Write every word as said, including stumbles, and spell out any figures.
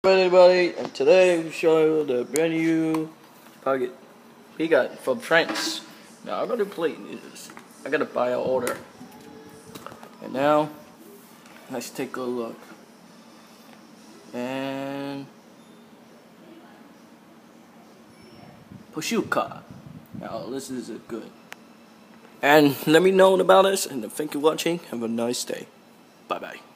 Everybody, and today we show you the brand new pocket we got from France. Now I'm gonna play this. I gotta buy an order. And now let's take a look. And Peugeot car. Now this is a good. And let me know about this, and thank you for watching. Have a nice day. Bye bye.